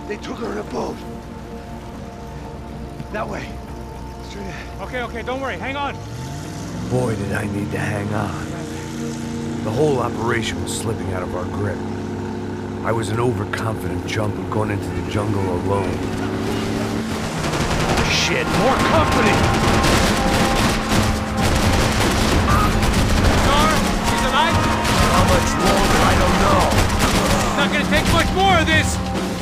They took her in a boat. That way. Straight ahead. Okay, don't worry. Hang on. Boy, did I need to hang on. The whole operation was slipping out of our grip. I was an overconfident chump who'd gone into the jungle alone. Shit, more company! Star, he's alive? How much longer, I don't know. It's not gonna take much more of this!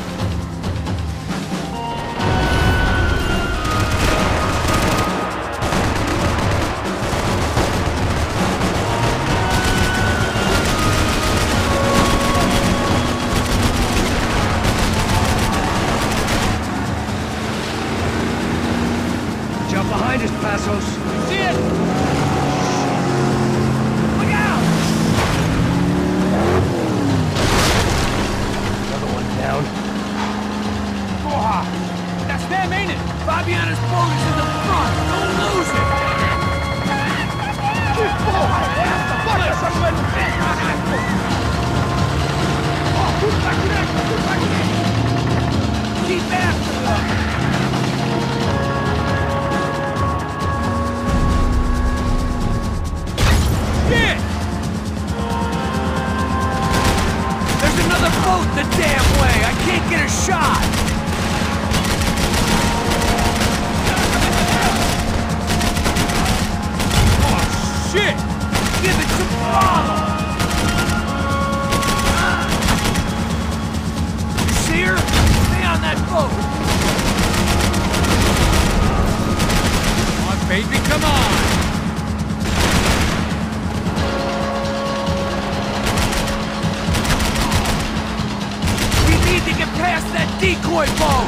Behind us, Passos. See it! Look out! Another one down. Oh, that's them, ain't it? Fabiana's boat is in the front. Don't lose it. Keep forward. Keep after them. There's another boat the damn way! I can't get a shot! Oh, shit! Give it some throttle! You see her? Stay on that boat! Come on, baby, come on! To get past that decoy boat!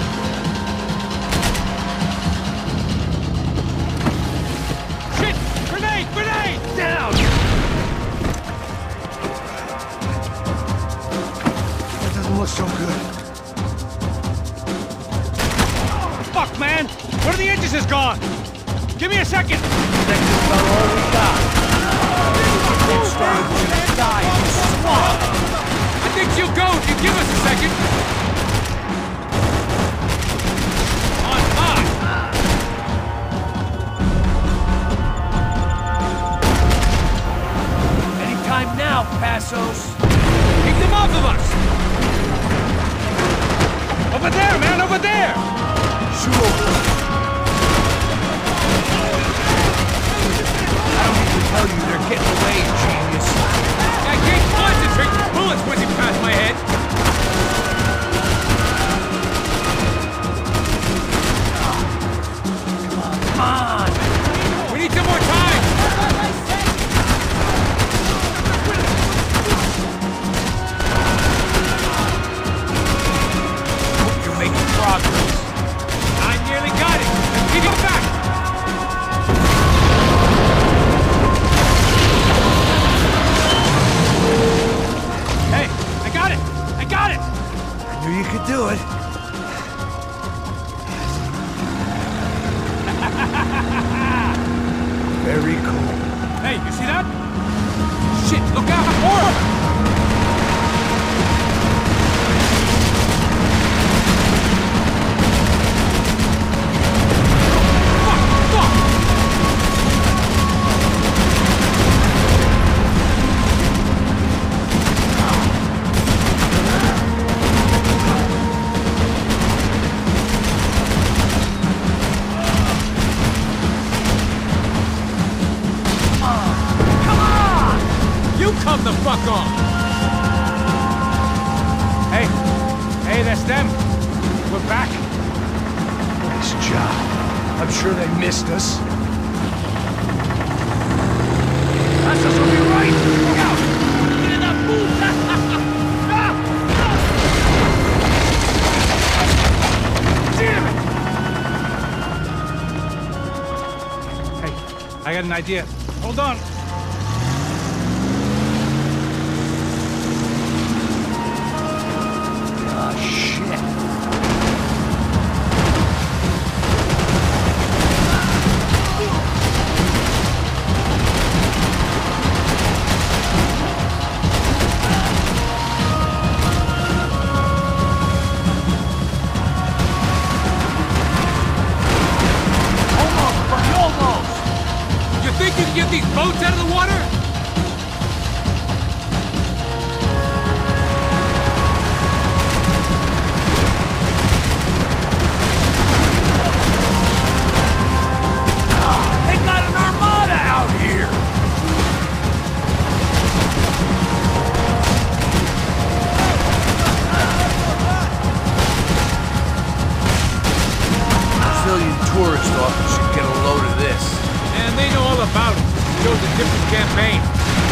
Shit! Grenade! Down! That doesn't look so good. Fuck, man! One of the engines is gone! Give me a second! Second's about all we got. It's starting to die in the swamp! I think she'll go if you give us a second! On high! Anytime now, Passos! Keep them off of us! Over there, man, over there! Shoot over! I don't need to tell you they're getting away, genius! I can't concentrate! The bullets whizzing past my head! Come on! We need some more time! Hope you're making progress. I nearly got it! Let's keep it back! I knew you could do it. Very cool. Hey, you see that? Shit, look out! More! Come the fuck on! Hey, that's them. We're back. Nice job. I'm sure they missed us. Passos will be right! Look out! Get in that boot! Damn it! Hey, I got an idea. Hold on. tourist office should get a load of this. And they know all about it. Shows a different campaign.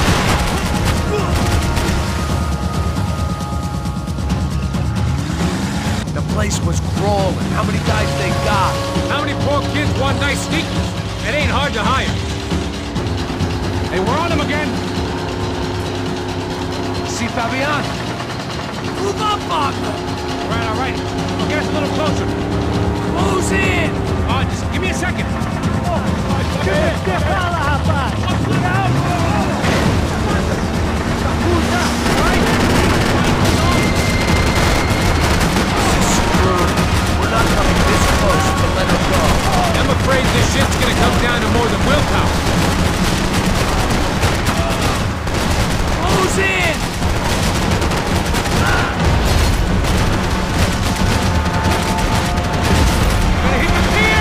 The place was crawling. How many guys they got? How many poor kids want nice sneakers? It ain't hard to hire. Hey, we're on them again. See Fabian? Move up, Wagner! All right. I'll get us a little closer. Close in! Just give me a second. We're not coming this close to let her go. I'm afraid this shit's gonna come down to more than willpower. Close in! Gonna hit the pier!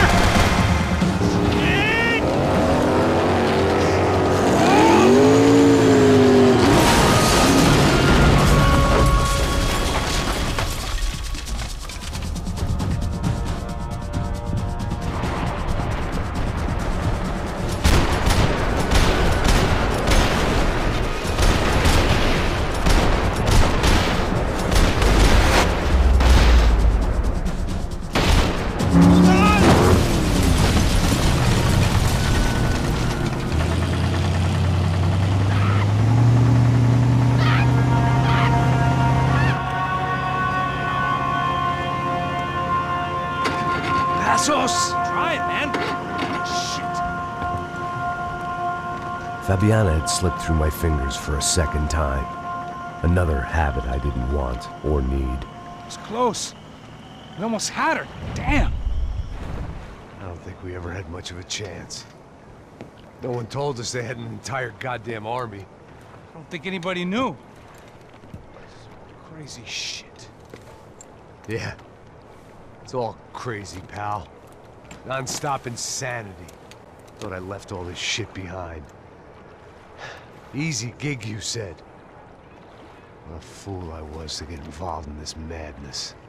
Passos! Try it, man. Shit. Fabiana had slipped through my fingers for a second time. Another habit I didn't want or need. It was close. We almost had her. Damn. I don't think we ever had much of a chance. No one told us they had an entire goddamn army. I don't think anybody knew. Crazy shit. Yeah. It's all crazy, pal. Non-stop insanity. Thought I left all this shit behind. Easy gig, you said. What a fool I was to get involved in this madness.